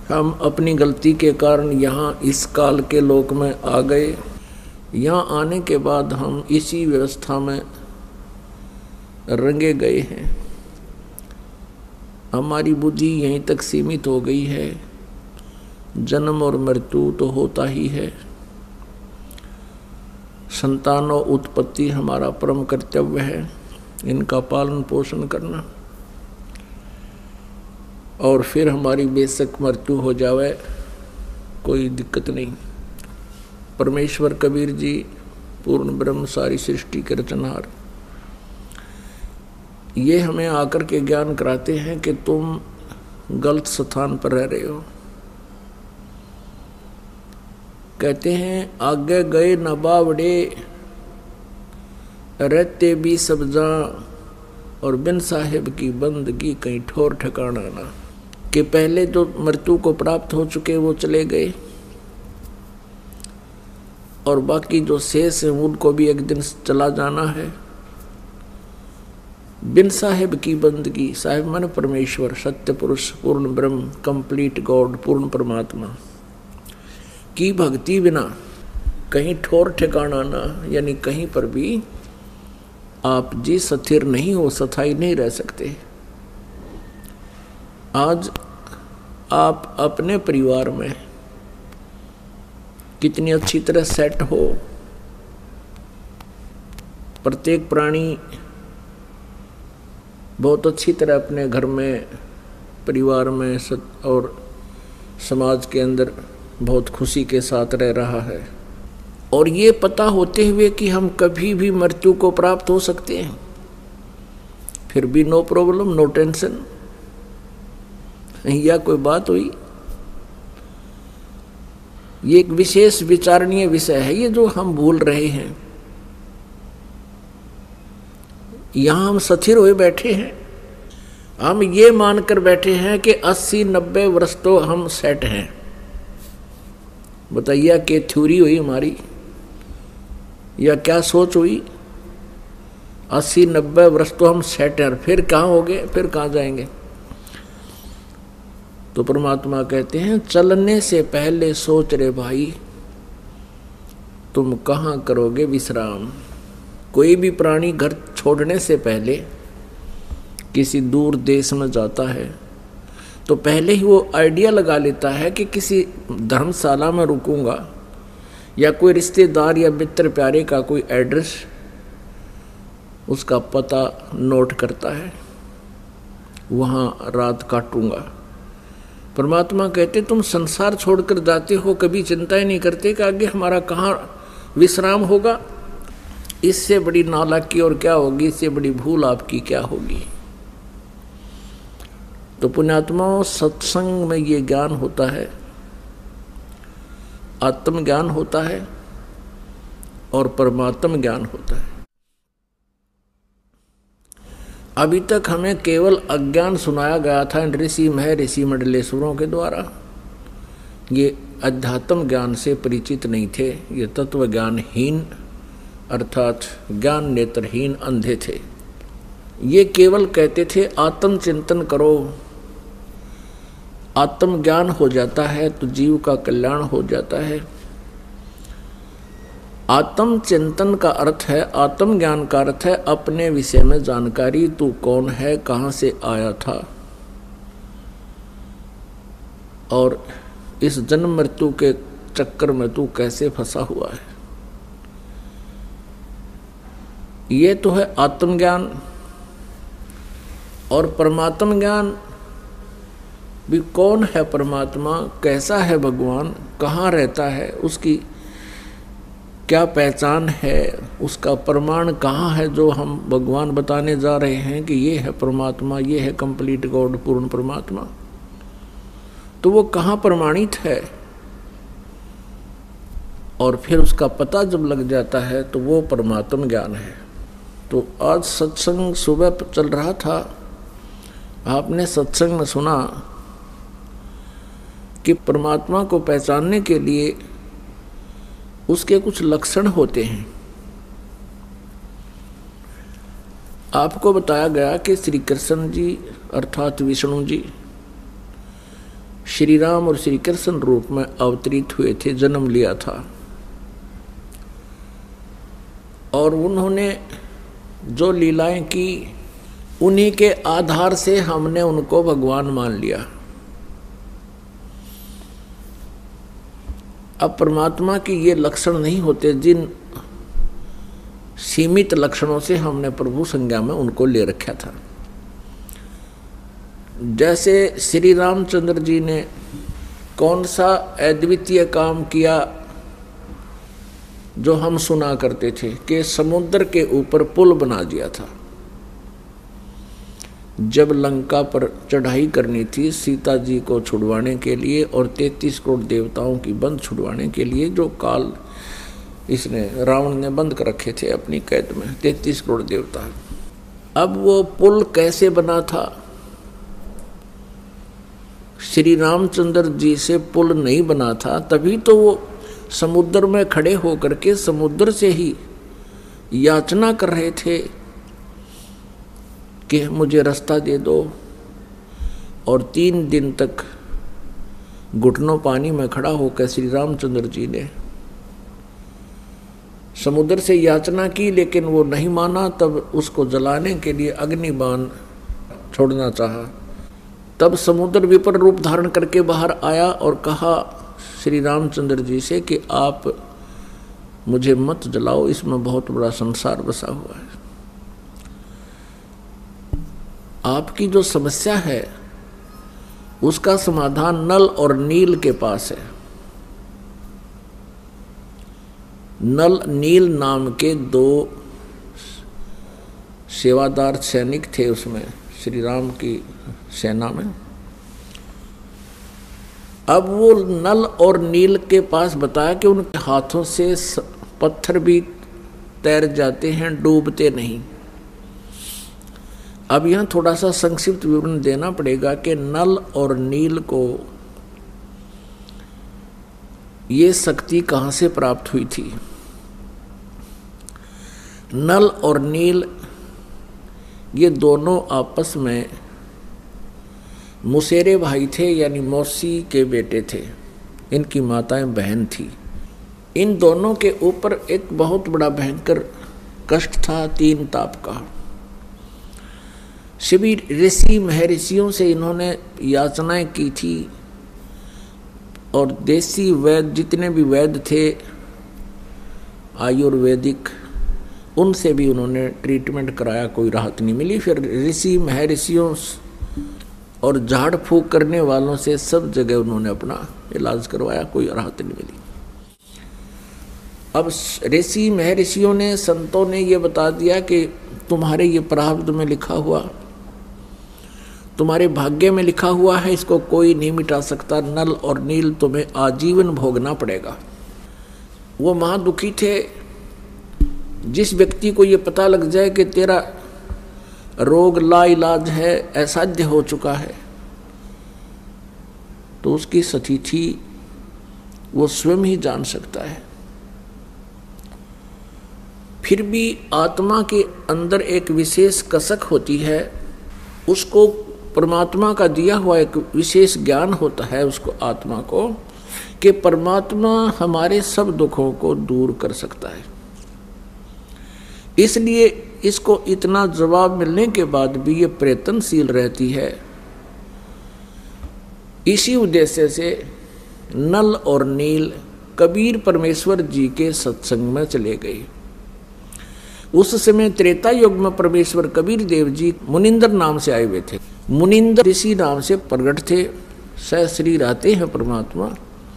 हम अपनी गलती के कारण यहाँ इस काल के लोक में आ गए। यहाँ आने के बाद हम इसी व्यवस्था में रंगे गए हैं। हमारी बुद्धि यहीं तक सीमित हो गई है। जन्म और मृत्यु तो होता ही है। संतान और उत्पत्ति हमारा परम कर्तव्य है, इनका पालन पोषण करना। और फिर हमारी बेशक मृत्यु हो जावे, कोई दिक्कत नहीं। परमेश्वर कबीर जी पूर्ण ब्रह्म सारी सृष्टि के रचनहार, ये हमें आकर के ज्ञान कराते हैं कि तुम गलत स्थान पर रह रहे हो। कहते हैं आगे गए न बावड़े, रहते भी सब जा, और बिन साहिब की बंदगी कहीं ठोर ठिकाना ना। कि पहले जो मृत्यु को प्राप्त हो चुके वो चले गए, और बाकी जो शेष है उनको भी एक दिन चला जाना है। बिन साहिब की बंदगी, साहिब माने परमेश्वर, सत्य पुरुष, पूर्ण ब्रह्म, कंप्लीट गॉड, पूर्ण परमात्मा की भक्ति बिना कहीं ठोर ठिकाना ना, यानी कहीं पर भी आप जी स्थिर नहीं हो, स्थायी नहीं रह सकते। आज आप अपने परिवार में कितनी अच्छी तरह सेट हो। प्रत्येक प्राणी बहुत अच्छी तरह अपने घर में, परिवार में और समाज के अंदर बहुत खुशी के साथ रह रहा है। और ये पता होते हुए कि हम कभी भी मृत्यु को प्राप्त हो सकते हैं, फिर भी नो प्रॉब्लम, नो टेंशन। या कोई बात हुई? ये एक विशेष विचारणीय विषय है, ये जो हम भूल रहे हैं। यहां हम स्थिर हुए बैठे हैं, हम ये मानकर बैठे हैं कि 80-90 वर्ष तो हम सेट हैं। बताइए क्या थ्योरी हुई हमारी, या क्या सोच हुई? 80-90 वर्ष तो हम सेट हैं, फिर कहाँ हो गए, फिर कहाँ जाएंगे? तो परमात्मा कहते हैं चलने से पहले सोच रे भाई, तुम कहाँ करोगे विश्राम। कोई भी प्राणी घर छोड़ने से पहले किसी दूर देश में जाता है तो पहले ही वो आइडिया लगा लेता है कि किसी धर्मशाला में रुकूंगा, या कोई रिश्तेदार या मित्र प्यारे का कोई एड्रेस, उसका पता नोट करता है, वहाँ रात काटूंगा। परमात्मा कहते तुम संसार छोड़कर जाते हो, कभी चिंता ही नहीं करते कि आगे हमारा कहाँ विश्राम होगा। इससे बड़ी नालायकी और क्या होगी, इससे बड़ी भूल आपकी क्या होगी। तो पुण्यात्माओं, सत्संग में ये ज्ञान होता है, आत्म ज्ञान होता है और परमात्म ज्ञान होता है। अभी तक हमें केवल अज्ञान सुनाया गया था ऋषि मंडलेश्वरों के द्वारा। ये अध्यात्म ज्ञान से परिचित नहीं थे, ये तत्व ज्ञानहीन अर्थात ज्ञान नेत्रहीन अंधे थे। ये केवल कहते थे आत्म चिंतन करो, आत्म ज्ञान हो जाता है तो जीव का कल्याण हो जाता है। आत्म चिंतन का अर्थ है, आत्म ज्ञान का अर्थ है अपने विषय में जानकारी, तू कौन है, कहाँ से आया था, और इस जन्म मृत्यु के चक्कर में तू कैसे फंसा हुआ है। ये तो है आत्मज्ञान। और परमात्म ज्ञान भी, कौन है परमात्मा, कैसा है भगवान, कहाँ रहता है, उसकी क्या पहचान है, उसका प्रमाण कहाँ है जो हम भगवान बताने जा रहे हैं कि ये है परमात्मा, ये है कंप्लीट गॉड, पूर्ण परमात्मा। तो वो कहाँ प्रमाणित है, और फिर उसका पता जब लग जाता है तो वो परमात्म ज्ञान है। तो आज सत्संग सुबह चल रहा था, आपने सत्संग में सुना कि परमात्मा को पहचानने के लिए उसके कुछ लक्षण होते हैं। आपको बताया गया कि श्री कृष्ण जी अर्थात विष्णु जी श्री राम और श्री कृष्ण रूप में अवतरित हुए थे, जन्म लिया था। और उन्होंने जो लीलाएं की उन्हीं के आधार से हमने उनको भगवान मान लिया। अब परमात्मा की ये लक्षण नहीं होते जिन सीमित लक्षणों से हमने प्रभु संज्ञा में उनको ले रखा था। जैसे श्री रामचंद्र जी ने कौन सा अद्वितीय काम किया जो हम सुना करते थे कि समुद्र के ऊपर पुल बना दिया था। जब लंका पर चढ़ाई करनी थी सीता जी को छुड़वाने के लिए और 33 करोड़ देवताओं की बंद छुड़वाने के लिए, जो काल इसने रावण ने बंद कर रखे थे अपनी कैद में 33 करोड़ देवता। अब वो पुल कैसे बना था? श्री रामचंद्र जी से पुल नहीं बना था, तभी तो वो समुद्र में खड़े होकर के समुद्र से ही याचना कर रहे थे कि मुझे रास्ता दे दो। और 3 दिन तक घुटनों पानी में खड़ा होकर श्री रामचंद्र जी ने समुद्र से याचना की, लेकिन वो नहीं माना। तब उसको जलाने के लिए अग्निबाण छोड़ना चाहा। तब समुद्र विपर रूप धारण करके बाहर आया और कहा श्री रामचंद्र जी से कि आप मुझे मत जलाओ, इसमें बहुत बड़ा संसार बसा हुआ है। आपकी जो समस्या है उसका समाधान नल और नील के पास है। नल नील नाम के 2 सेवादार सैनिक थे उसमें, श्री राम की सेना में। अब वो नल और नील के पास बताया कि उनके हाथों से पत्थर भी तैर जाते हैं, डूबते नहीं। अब यहाँ थोड़ा सा संक्षिप्त विवरण देना पड़ेगा कि नल और नील को ये शक्ति कहाँ से प्राप्त हुई थी। नल और नील ये दोनों आपस में मुसेरे भाई थे, यानी मौसी के बेटे थे। इनकी माताएं बहन थी। इन दोनों के ऊपर एक बहुत बड़ा भयंकर कष्ट था, 3 ताप का। सभी ऋषि महर्षियों से इन्होंने याचनाएं की थी और देसी वैद्य जितने भी वैद्य थे आयुर्वेदिक, उनसे भी उन्होंने ट्रीटमेंट कराया, कोई राहत नहीं मिली। फिर ऋषि महर्षियों और झाड़ फूक करने वालों से सब जगह उन्होंने अपना इलाज करवाया, कोई राहत नहीं मिली। अब ऋषि महर्षियों ने, संतों ने ये बता दिया कि तुम्हारे ये प्रारब्ध में लिखा हुआ, तुम्हारे भाग्य में लिखा हुआ है, इसको कोई नहीं मिटा सकता। नल और नील तुम्हें आजीवन भोगना पड़ेगा। वो महादुखी थे। जिस व्यक्ति को ये पता लग जाए कि तेरा रोग लाइलाज है, असाध्य हो चुका है, तो उसकी स्थिति वो स्वयं ही जान सकता है। फिर भी आत्मा के अंदर एक विशेष कसक होती है, उसको परमात्मा का दिया हुआ एक विशेष ज्ञान होता है उसको, आत्मा को, कि परमात्मा हमारे सब दुखों को दूर कर सकता है। इसलिए इसको इतना जवाब मिलने के बाद भी ये प्रयत्नशील रहती है। इसी उद्देश्य से नल और नील कबीर परमेश्वर जी के सत्संग में चले गए। उस समय त्रेता युग में परमेश्वर कबीर देव जी मुनिंदर नाम से आए हुए थे। मुनिंदर ऋषि नाम से प्रकट थे, सहश्री रहते हैं परमात्मा।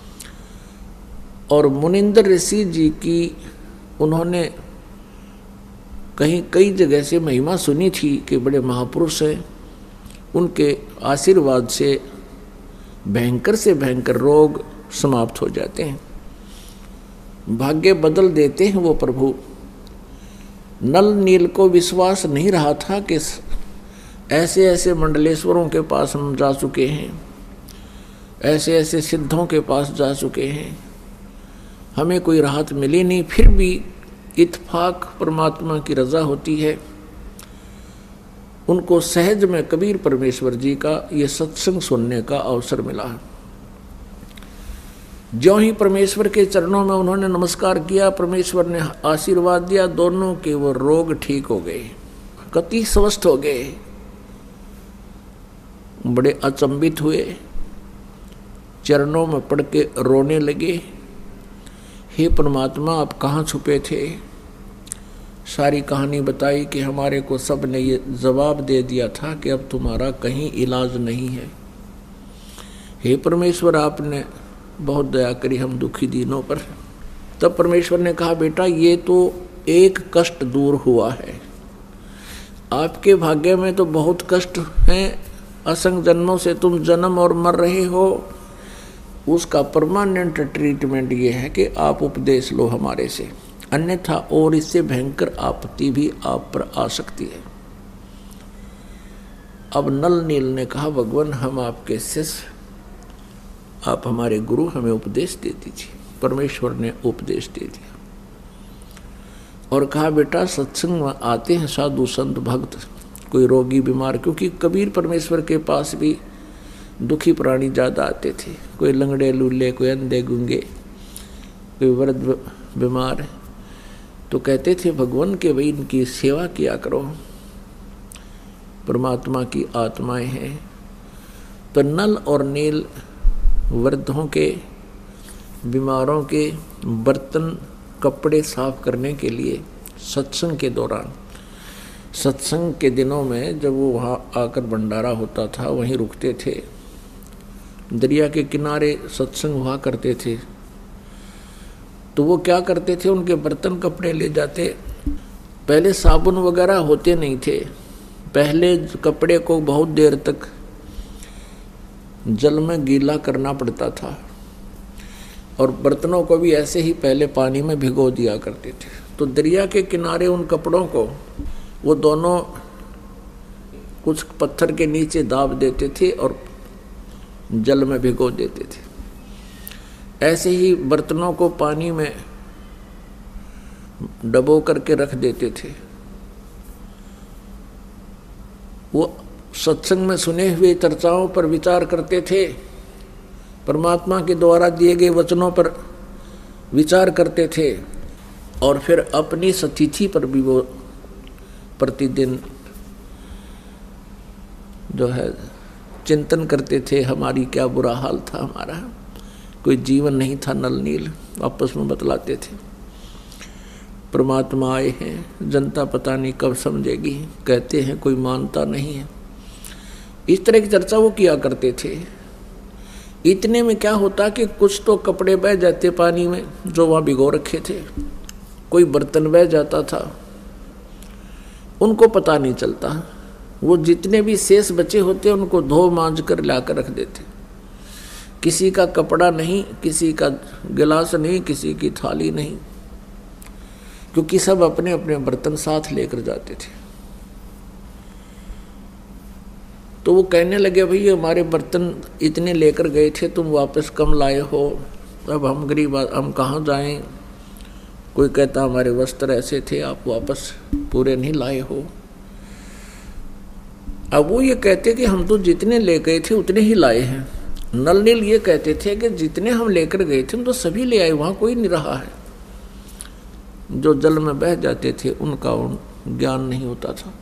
और मुनिंदर ऋषि जी की उन्होंने कहीं कई जगह से महिमा सुनी थी कि बड़े महापुरुष हैं, उनके आशीर्वाद से भयंकर से भयंकर रोग समाप्त हो जाते हैं, भाग्य बदल देते हैं वो प्रभु। नल नील को विश्वास नहीं रहा था कि ऐसे ऐसे मंडलेश्वरों के पास हम जा चुके हैं, ऐसे ऐसे सिद्धों के पास जा चुके हैं, हमें कोई राहत मिली नहीं। फिर भी इत्फाक परमात्मा की रजा होती है। उनको सहज में कबीर परमेश्वर जी का ये सत्संग सुनने का अवसर मिला। ज्यों ही परमेश्वर के चरणों में उन्होंने नमस्कार किया, परमेश्वर ने आशीर्वाद दिया, दोनों के वो रोग ठीक हो गए, कति स्वस्थ हो गए। बड़े अचंभित हुए, चरणों में पड़ के रोने लगे, हे परमात्मा आप कहाँ छुपे थे। सारी कहानी बताई कि हमारे को सब ने ये जवाब दे दिया था कि अब तुम्हारा कहीं इलाज नहीं है। हे परमेश्वर आपने बहुत दया करी हम दुखी दिनों पर। तब परमेश्वर ने कहा बेटा ये तो एक कष्ट दूर हुआ है, आपके भाग्य में तो बहुत कष्ट हैं, असंख्य जन्मों से तुम जन्म और मर रहे हो। उसका परमानेंट ट्रीटमेंट ये है कि आप उपदेश लो हमारे से, अन्यथा और इससे भयंकर आपत्ति भी आप पर आ सकती है। अब नल नील ने कहा भगवान हम आपके शिष्य, आप हमारे गुरु, हमें उपदेश दे दीजिए। परमेश्वर ने उपदेश दे दिया और कहा बेटा सत्संग में आते हैं साधु संत भक्त, कोई रोगी बीमार, क्योंकि कबीर परमेश्वर के पास भी दुखी प्राणी ज़्यादा आते थे, कोई लंगड़े लूले, कोई अंधे गूंगे, कोई वृद्ध बीमार, तो कहते थे भगवान के भाई इनकी सेवा किया करो, परमात्मा की आत्माएं हैं। तो नल और नील वृद्धों के, बीमारों के बर्तन कपड़े साफ करने के लिए सत्संग के दौरान, सत्संग के दिनों में जब वो वहाँ आकर भंडारा होता था वहीं रुकते थे, दरिया के किनारे सत्संग हुआ करते थे, तो वो क्या करते थे उनके बर्तन कपड़े ले जाते। पहले साबुन वगैरह होते नहीं थे, पहले कपड़े को बहुत देर तक जल में गीला करना पड़ता था और बर्तनों को भी ऐसे ही पहले पानी में भिगो दिया करते थे। तो दरिया के किनारे उन कपड़ों को वो दोनों कुछ पत्थर के नीचे दाब देते थे और जल में भिगो देते थे। ऐसे ही बर्तनों को पानी में डबो करके रख देते थे। वो सत्संग में सुने हुए चर्चाओं पर विचार करते थे, परमात्मा के द्वारा दिए गए वचनों पर विचार करते थे और फिर अपनी सतिथि पर भी वो प्रतिदिन जो है चिंतन करते थे, हमारी क्या बुरा हाल था, हमारा कोई जीवन नहीं था। नल नील आपस में बतलाते थे परमात्मा आए हैं, जनता पता नहीं कब समझेगी, कहते हैं कोई मानता नहीं है। इस तरह की चर्चा वो किया करते थे। इतने में क्या होता कि कुछ तो कपड़े बह जाते पानी में जो वहाँ भिगो रखे थे, कोई बर्तन बह जाता था, उनको पता नहीं चलता। वो जितने भी शेष बचे होते उनको धो मांझ कर लाकर रख देते। किसी का कपड़ा नहीं, किसी का गिलास नहीं, किसी की थाली नहीं, क्योंकि सब अपने अपने बर्तन साथ लेकर जाते थे। तो वो कहने लगे भाई हमारे बर्तन इतने लेकर गए थे, तुम वापस कम लाए हो, अब हम गरीब, हम कहाँ जाएं। कोई कहता हमारे वस्त्र ऐसे थे, आप वापस पूरे नहीं लाए हो। अब वो ये कहते कि हम तो जितने ले गए थे उतने ही लाए हैं। नल नील ये कहते थे कि जितने हम लेकर गए थे हम तो सभी ले आए, वहाँ कोई नहीं रहा है। जो जल में बह जाते थे उनका ज्ञान नहीं होता था।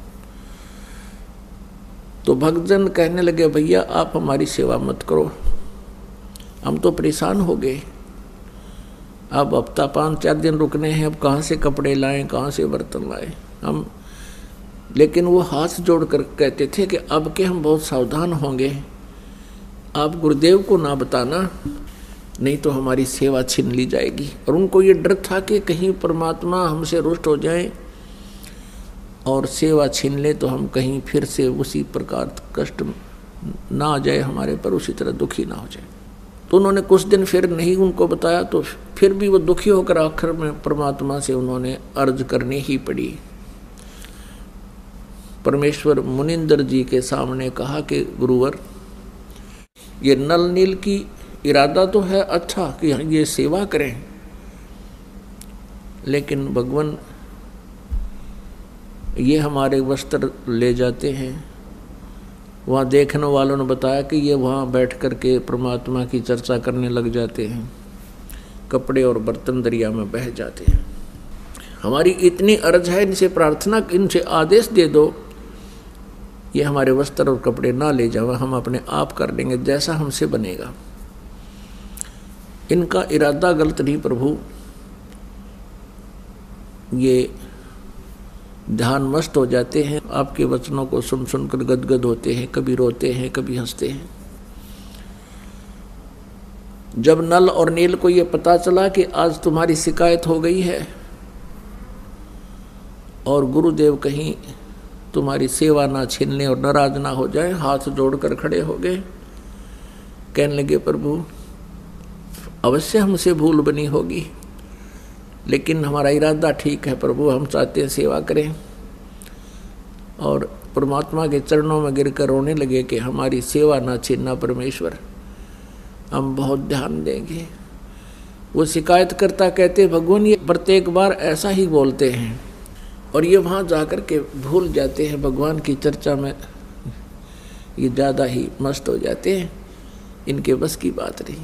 तो भक्तजन कहने लगे भैया आप हमारी सेवा मत करो, हम तो परेशान हो गए, अब हफ्ता 5-4 दिन रुकने हैं, अब कहाँ से कपड़े लाएं, कहाँ से बर्तन लाएं हम। लेकिन वो हाथ जोड़कर कहते थे कि अब के हम बहुत सावधान होंगे, आप गुरुदेव को ना बताना, नहीं तो हमारी सेवा छीन ली जाएगी। और उनको ये डर था कि कहीं परमात्मा हमसे रुष्ट हो जाए और सेवा छीन ले, तो हम कहीं फिर से उसी प्रकार कष्ट ना आ जाए हमारे पर, उसी तरह दुखी ना हो जाए। तो उन्होंने कुछ दिन फिर नहीं उनको बताया, तो फिर भी वो दुखी होकर आखिर में परमात्मा से उन्होंने अर्ज करनी ही पड़ी। परमेश्वर मुनिंदर जी के सामने कहा कि गुरुवर ये नल नील की इरादा तो है अच्छा कि ये सेवा करें, लेकिन भगवान ये हमारे वस्त्र ले जाते हैं। वहाँ देखने वालों ने बताया कि ये वहाँ बैठ कर के परमात्मा की चर्चा करने लग जाते हैं। कपड़े और बर्तन दरिया में बह जाते हैं। हमारी इतनी अर्ज है, इनसे प्रार्थना, इनसे आदेश दे दो, ये हमारे वस्त्र और कपड़े ना ले जाओ, हम अपने आप कर लेंगे जैसा हमसे बनेगा। इनका इरादा गलत नहीं प्रभु, ये ध्यान मस्त हो जाते हैं, आपके वचनों को सुन सुनकर गदगद होते हैं, कभी रोते हैं कभी हंसते हैं। जब नल और नील को ये पता चला कि आज तुम्हारी शिकायत हो गई है और गुरुदेव कहीं तुम्हारी सेवा ना छीनने और नाराज ना हो जाए, हाथ जोड़कर खड़े हो गए, कहने लगे प्रभु अवश्य हमसे भूल बनी होगी, लेकिन हमारा इरादा ठीक है प्रभु, हम चाहते हैं सेवा करें। और परमात्मा के चरणों में गिरकर रोने लगे कि हमारी सेवा ना छीनना परमेश्वर, हम बहुत ध्यान देंगे। वो शिकायत करता कहते भगवान ये प्रत्येक बार ऐसा ही बोलते हैं, और ये वहाँ जाकर के भूल जाते हैं, भगवान की चर्चा में ये ज़्यादा ही मस्त हो जाते हैं, इनके बस की बात नहीं।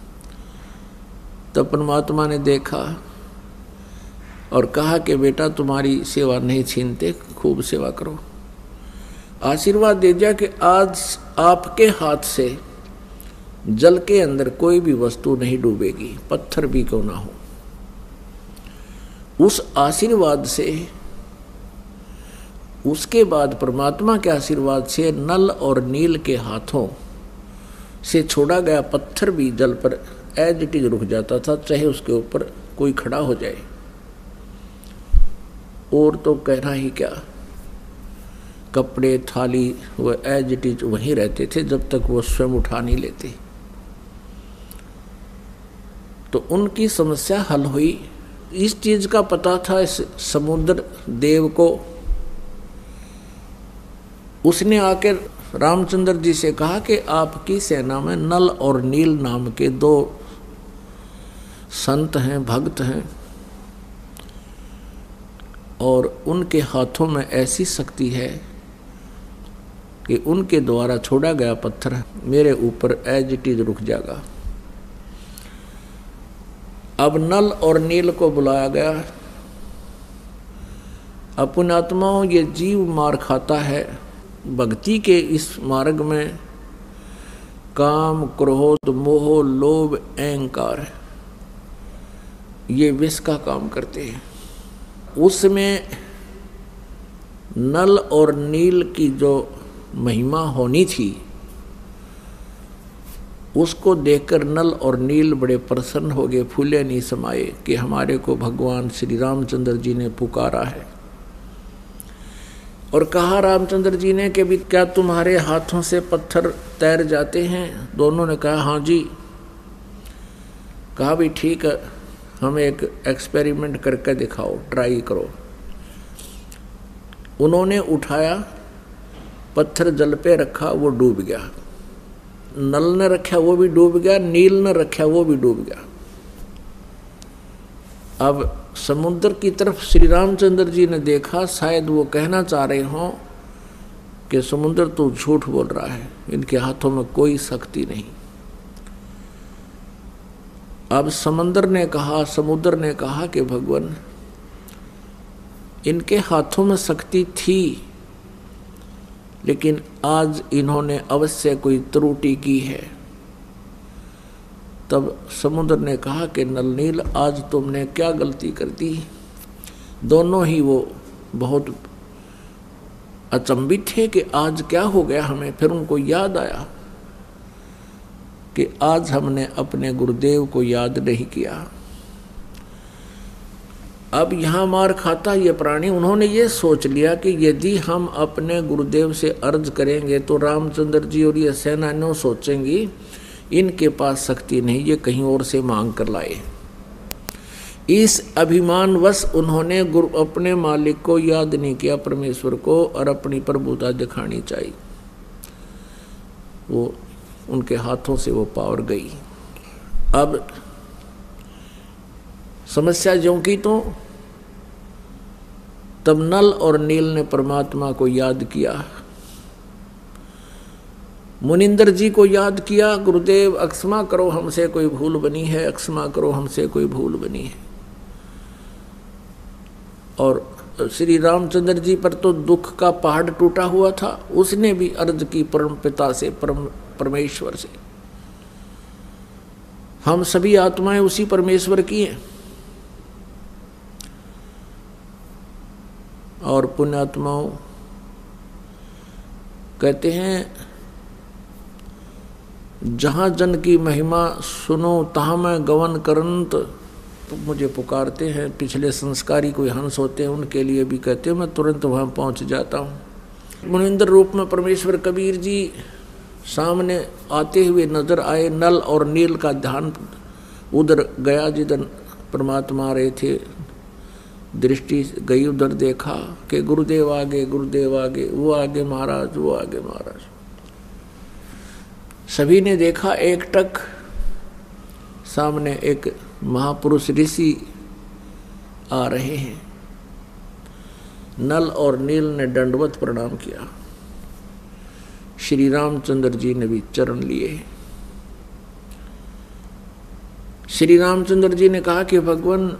तब परमात्मा ने देखा और कहा कि बेटा तुम्हारी सेवा नहीं छीनते, खूब सेवा करो। आशीर्वाद दे दिया कि आज आपके हाथ से जल के अंदर कोई भी वस्तु नहीं डूबेगी, पत्थर भी क्यों ना हो। उस आशीर्वाद से, उसके बाद परमात्मा के आशीर्वाद से नल और नील के हाथों से छोड़ा गया पत्थर भी जल पर एज इट इज रुक जाता था, चाहे उसके ऊपर कोई खड़ा हो जाए। और तो कहना ही क्या, कपड़े थाली वो एज इट इज वहीं रहते थे जब तक वो स्वयं उठा नहीं लेते। तो उनकी समस्या हल हुई। इस चीज का पता था इस समुद्र देव को। उसने आकर रामचंद्र जी से कहा कि आपकी सेना में नल और नील नाम के दो संत हैं, भक्त हैं, और उनके हाथों में ऐसी शक्ति है कि उनके द्वारा छोड़ा गया पत्थर मेरे ऊपर एज इट इज रुक जाएगा। अब नल और नील को बुलाया गया। अपने आत्माओं, ये जीव मार खाता है भक्ति के इस मार्ग में। काम, क्रोध, मोह, लोभ, अहंकार ये विष का काम करते हैं। उसमें नल और नील की जो महिमा होनी थी उसको देखकर नल और नील बड़े प्रसन्न हो गए, फूले नहीं समाये कि हमारे को भगवान श्री रामचंद्र जी ने पुकारा है। और कहा रामचंद्र जी ने कि भी क्या तुम्हारे हाथों से पत्थर तैर जाते हैं? दोनों ने कहा हाँ जी। कहा भी ठीक है, हमें एक एक्सपेरिमेंट करके दिखाओ, ट्राई करो। उन्होंने उठाया, पत्थर जल पे रखा, वो डूब गया। नल ने रखा वो भी डूब गया, नील ने रखा वो भी डूब गया। अब समुद्र की तरफ श्री रामचंद्र जी ने देखा, शायद वो कहना चाह रहे हों कि समुद्र तो झूठ बोल रहा है, इनके हाथों में कोई शक्ति नहीं। अब समुद्र ने कहा कि भगवान इनके हाथों में शक्ति थी, लेकिन आज इन्होंने अवश्य कोई त्रुटि की है। तब समुद्र ने कहा कि नल नील, आज तुमने क्या गलती कर दी? दोनों ही वो बहुत अचंभित थे कि आज क्या हो गया हमें। फिर उनको याद आया कि आज हमने अपने गुरुदेव को याद नहीं किया। अब यहाँ मार खाता ये प्राणी, उन्होंने ये सोच लिया कि यदि हम अपने गुरुदेव से अर्ज करेंगे तो रामचंद्र जी और ये सेनानियों सोचेंगी इनके पास शक्ति नहीं, ये कहीं और से मांग कर लाए। इस अभिमानवश उन्होंने अपने मालिक को याद नहीं किया, परमेश्वर को, और अपनी प्रभुता दिखानी चाहिए। वो उनके हाथों से वो पावर गई। अब समस्या ज्यों की तो तब नल और नील ने परमात्मा को याद किया मुनिंदर जी को याद किया, गुरुदेव अक्षमा करो हमसे कोई भूल बनी है, अक्षमा करो हमसे कोई भूल बनी है। और श्री रामचंद्र जी पर तो दुख का पहाड़ टूटा हुआ था, उसने भी अर्ज की परम पिता से, परमेश्वर से। हम सभी आत्माएं उसी परमेश्वर की हैं। और पुण्यात्माओं कहते हैं, जहाँ जन की महिमा सुनो तहाँ मैं गवन करंत, तो मुझे पुकारते हैं। पिछले संस्कारी कोई हंस होते हैं, उनके लिए भी कहते हैं, मैं तुरंत वहाँ पहुँच जाता हूँ। मुनिंदर रूप में परमेश्वर कबीर जी सामने आते हुए नजर आए। नल और नील का ध्यान उधर गया जिधर परमात्मा आ रहे थे, दृष्टि गई उधर, देखा कि गुरुदेव आगे, गुरुदेव आगे, वो आगे महाराज, वो आगे महाराज। सभी ने देखा एकटक सामने एक महापुरुष ऋषि आ रहे हैं। नल और नील ने दंडवत प्रणाम किया। श्री रामचंद्र जी ने भी चरण लिए। श्री रामचंद्र जी ने कहा कि भगवान,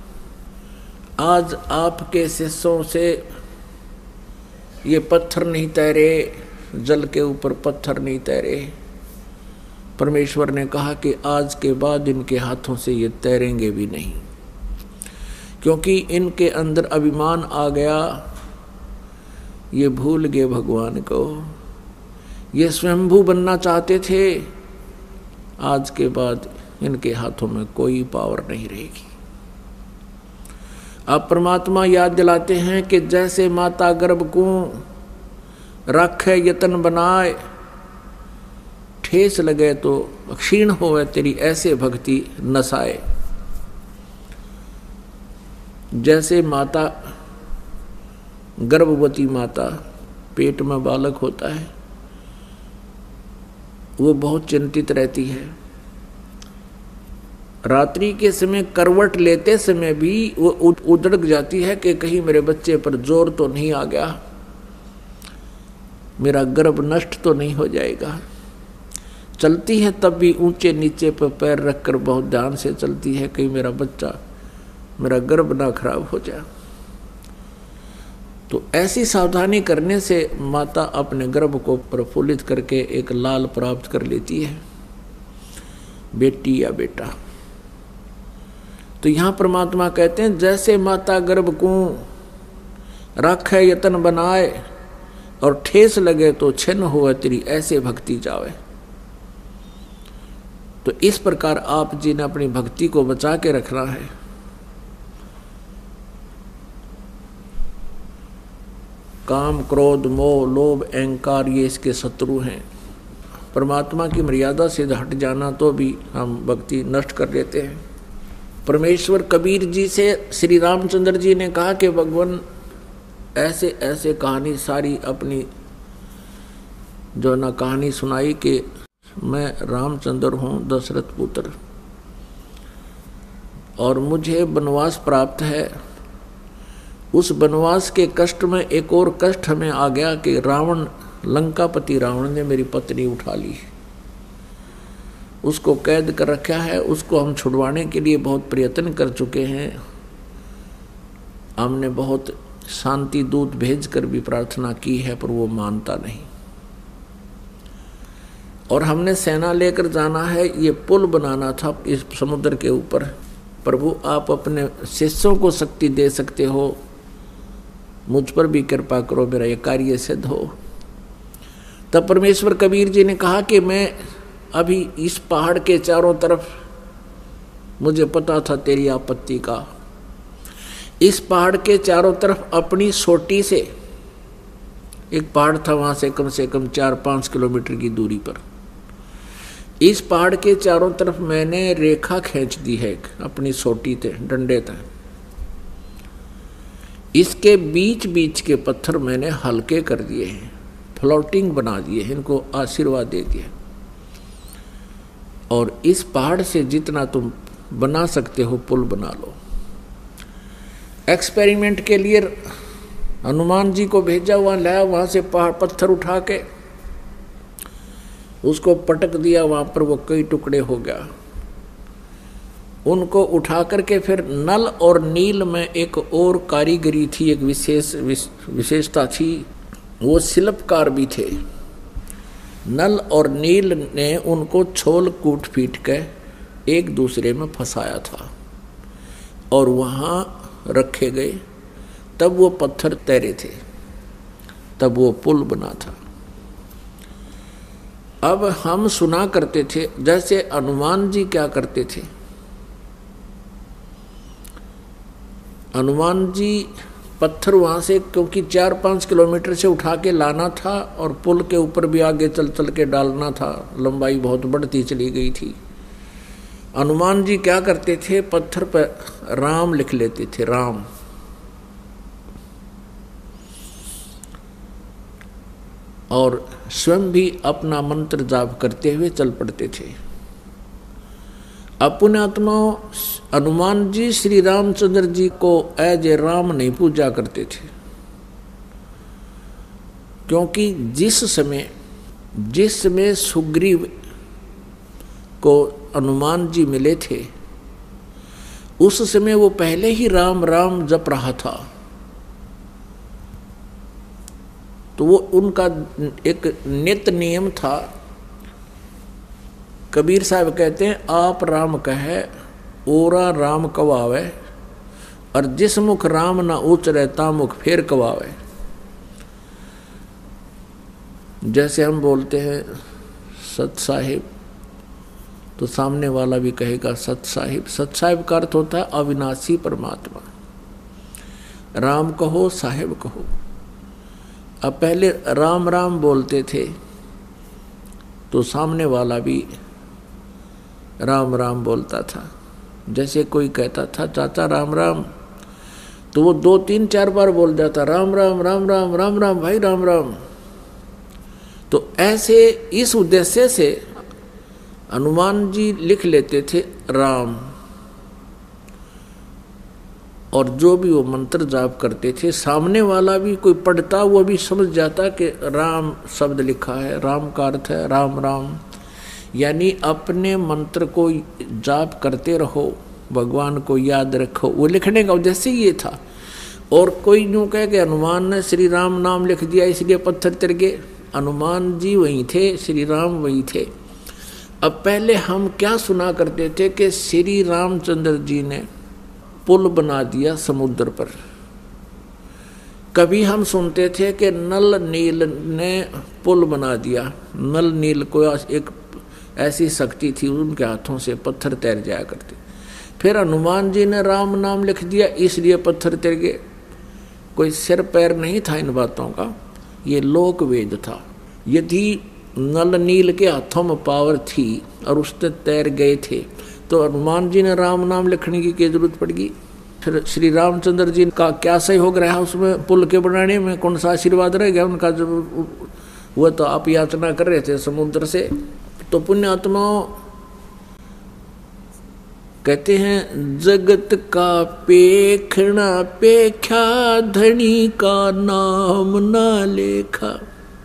आज आपके शिष्यों से ये पत्थर नहीं तैरे, जल के ऊपर पत्थर नहीं तैरे। परमेश्वर ने कहा कि आज के बाद इनके हाथों से ये तैरेंगे भी नहीं, क्योंकि इनके अंदर अभिमान आ गया, ये भूल गए भगवान को। ये स्वयंभू बनना चाहते थे, आज के बाद इनके हाथों में कोई पावर नहीं रहेगी। अब परमात्मा याद दिलाते हैं कि जैसे माता गर्भ को रखे यतन बनाए, ठेस लगे तो क्षीण होवे तेरी ऐसे भक्ति नसाए। जैसे माता, गर्भवती माता, पेट में बालक होता है, वो बहुत चिंतित रहती है। रात्रि के समय करवट लेते समय भी वो उधड़क जाती है कि कहीं मेरे बच्चे पर जोर तो नहीं आ गया, मेरा गर्भ नष्ट तो नहीं हो जाएगा। चलती है तब भी ऊंचे नीचे पर पैर रखकर बहुत ध्यान से चलती है, कहीं मेरा बच्चा, मेरा गर्भ ना खराब हो जाए। तो ऐसी सावधानी करने से माता अपने गर्भ को प्रफुल्लित करके एक लाल प्राप्त कर लेती है, बेटी या बेटा। तो यहाँ परमात्मा कहते हैं, जैसे माता गर्भ को राखे यतन बनाए और ठेस लगे तो छिन्न हो तेरी ऐसे भक्ति जावे। तो इस प्रकार आप जी ने अपनी भक्ति को बचा के रखना है। काम, क्रोध, मोह, लोभ, अहंकार ये इसके शत्रु हैं। परमात्मा की मर्यादा से हट जाना तो भी हम भक्ति नष्ट कर देते हैं। परमेश्वर कबीर जी से श्री रामचंद्र जी ने कहा कि भगवान, ऐसे ऐसे कहानी सारी अपनी जो ना कहानी सुनाई कि मैं रामचंद्र हूँ, दशरथ पुत्र, और मुझे वनवास प्राप्त है। उस वनवास के कष्ट में एक और कष्ट हमें आ गया कि रावण, लंकापति रावण ने मेरी पत्नी उठा ली, उसको कैद कर रखा है। उसको हम छुड़वाने के लिए बहुत प्रयत्न कर चुके हैं। हमने बहुत शांति दूत भेजकर भी प्रार्थना की है, पर वो मानता नहीं। और हमने सेना लेकर जाना है, ये पुल बनाना था इस समुद्र के ऊपर। प्रभु, आप अपने शिष्यों को शक्ति दे सकते हो, मुझ पर भी कृपा करो, मेरा ये कार्य सिद्ध हो। तब परमेश्वर कबीर जी ने कहा कि मैं अभी इस पहाड़ के चारों तरफ, मुझे पता था तेरी आपत्ति का, इस पहाड़ के चारों तरफ अपनी सोटी से, एक पहाड़ था वहां से कम 4-5 किलोमीटर की दूरी पर, इस पहाड़ के चारों तरफ मैंने रेखा खींच दी है अपनी सोटी से, डंडे तक। इसके बीच बीच के पत्थर मैंने हल्के कर दिए हैं, फ्लोटिंग बना दिए हैं, इनको आशीर्वाद दे दिया। और इस पहाड़ से जितना तुम बना सकते हो पुल बना लो। एक्सपेरिमेंट के लिए हनुमान जी को भेजा, वहाँ लाया, वहाँ से पहाड़ पत्थर उठा के उसको पटक दिया, वहाँ पर वो कई टुकड़े हो गया। उनको उठा करके फिर नल और नील में एक और कारीगरी थी, एक विशेषता थी, वो शिल्पकार भी थे। नल और नील ने उनको छोल कूट पीट के एक दूसरे में फंसाया था और वहाँ रखे गए, तब वो पत्थर तैरे थे, तब वो पुल बना था। अब हम सुना करते थे, जैसे हनुमान जी क्या करते थे, हनुमान जी पत्थर वहाँ से, क्योंकि 4-5 किलोमीटर से उठा के लाना था और पुल के ऊपर भी आगे चल चल के डालना था, लंबाई बहुत बढ़ती चली गई थी। हनुमान जी क्या करते थे, पत्थर पर राम लिख लेते थे, राम, और स्वयं भी अपना मंत्र जाप करते हुए चल पड़ते थे। अपने आत्मा हनुमान जी श्री रामचंद्र जी को एज ए राम नहीं पूजा करते थे, क्योंकि जिस समय सुग्रीव को हनुमान जी मिले थे, उस समय वो पहले ही राम राम जप रहा था। तो वो उनका एक नित्य नियम था। कबीर साहब कहते हैं, आप राम कहे ओरा राम कवावे, और जिस मुख राम ना उचरे ता मुख फेर कवावे। जैसे हम बोलते हैं सत साहिब, तो सामने वाला भी कहेगा सत साहिब। सत साहिब का अर्थ होता है अविनाशी परमात्मा। राम कहो साहिब कहो। अब पहले राम राम बोलते थे तो सामने वाला भी राम राम बोलता था। जैसे कोई कहता था चाचा राम राम, तो वो 2-3-4 बार बोल जाता राम राम राम राम राम राम भाई राम राम। तो ऐसे इस उद्देश्य से हनुमान जी लिख लेते थे राम, और जो भी वो मंत्र जाप करते थे, सामने वाला भी कोई पढ़ता वो भी समझ जाता कि राम शब्द लिखा है, राम का अर्थ है राम राम। यानी अपने मंत्र को जाप करते रहो, भगवान को याद रखो, वो लिखने का उद्देश्य ये था। और कोई यूँ कहे कि हनुमान ने श्री राम नाम लिख दिया इसलिए पत्थर तिर गए। हनुमान जी वहीं थे, श्री राम वहीं थे। अब पहले हम क्या सुना करते थे कि श्री रामचंद्र जी ने पुल बना दिया समुद्र पर। कभी हम सुनते थे कि नल नील ने पुल बना दिया। नल नील को एक ऐसी शक्ति थी, उनके हाथों से पत्थर तैर जाया करते। फिर हनुमान जी ने राम नाम लिख दिया इसलिए पत्थर तैर गए। कोई सिर पैर नहीं था इन बातों का, ये लोक वेद था। यदि नल नील के हाथों में पावर थी और उससे तैर गए थे, तो हनुमान जी ने राम नाम लिखने की क्या जरूरत पड़गी। फिर श्री रामचंद्र जी का क्या सहयोग रहा उसमें, पुल के बनाने में कौन सा आशीर्वाद रह गया उनका, जब वो तो आप याचना कर रहे थे समुद्र से। तो पुण्यात्माओं कहते हैं जगत का पेखना पेख्या, धनी का नाम ना लेखा।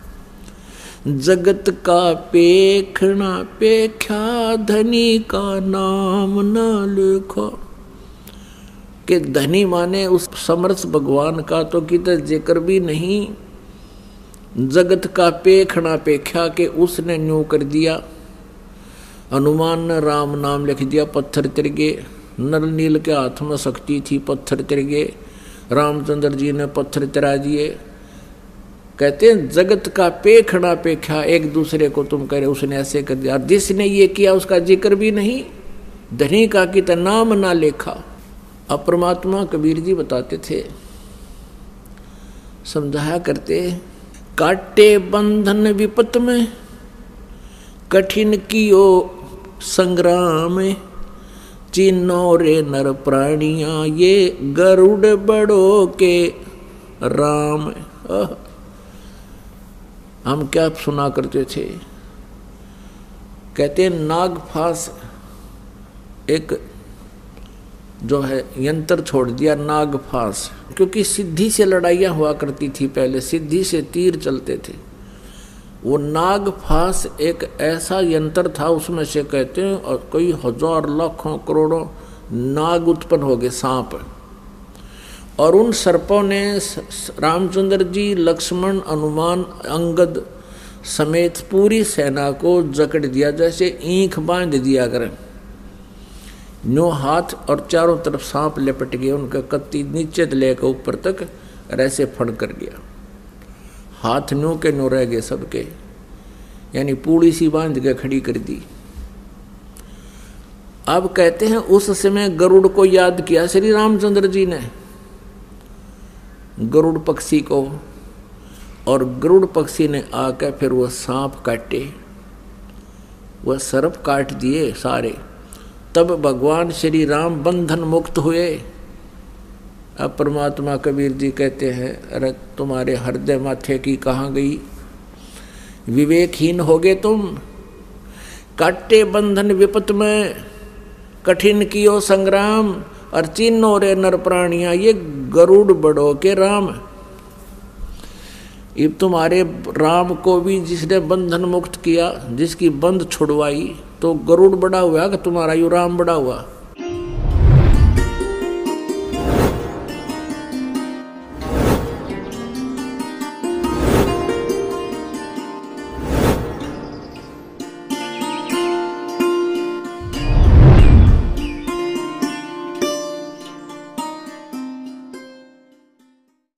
जगत का पेखना पेख्या, धनी का नाम न लेखा। कि धनी माने उस समर्थ भगवान का तो कितना जिक्र भी नहीं। जगत का पेखना पेख्या के उसने न्यू कर दिया। हनुमान ने राम नाम लिख दिया, पत्थर तिर गए। नल नील के हाथ में शक्ति थी, पत्थर तिर गए। रामचंद्र जी ने पत्थर तिरा दिए। कहते हैं जगत का पेखना पेखा, एक दूसरे को तुम कह रहे उसने ऐसे कर दिया, जिसने ये किया उसका जिक्र भी नहीं। धनी का कि नाम ना लेखा। अब परमात्मा कबीर जी बताते थे, समझाया करते, काटे बंधन विपत में, कठिन कियो संग्राम, चिन्हो रे नर प्राणिया, ये गरुड़ बड़ो के राम। हम क्या सुना करते थे, कहते हैं नागफास एक जो है यंत्र छोड़ दिया, नागफास। क्योंकि सिद्धि से लड़ाइयाँ हुआ करती थी पहले, सिद्धि से तीर चलते थे। वो नाग फांस एक ऐसा यंत्र था, उसमें से कहते हैं और कई हजार लाखों करोड़ों नाग उत्पन्न हो गए, सांप। और उन सर्पों ने रामचंद्र जी, लक्ष्मण, हनुमान, अंगद समेत पूरी सेना को जकड़ दिया, जैसे ईंख बांध दिया करें। नो हाथ और चारों तरफ सांप लिपट गए, उनका कत्ती नीचे लेकर ऊपर तक ऐसे फड़ कर गया। हाथ नो के नो रह गए सबके, यानी पूड़ी सी बांध के खड़ी कर दी। अब कहते हैं उस समय गरुड़ को याद किया श्री रामचंद्र जी ने, गरुड़ पक्षी को, और गरुड़ पक्षी ने आकर फिर वह सांप काटे, वह सर्प काट दिए सारे। तब भगवान श्री राम बंधन मुक्त हुए। अब परमात्मा कबीर जी कहते हैं, अरे तुम्हारे हृदय माथे की कहाँ गई, विवेकहीन हो गए तुम। काटे बंधन विपत में, कठिन कियो संग्राम, और चिन्हो रे नर प्राणिया, ये गरुड़ बड़ो के राम। ये तुम्हारे राम को भी जिसने बंधन मुक्त किया, जिसकी बंध छुड़वाई, तो गरुड़ बड़ा हुआ कि तुम्हारा यू राम बड़ा हुआ।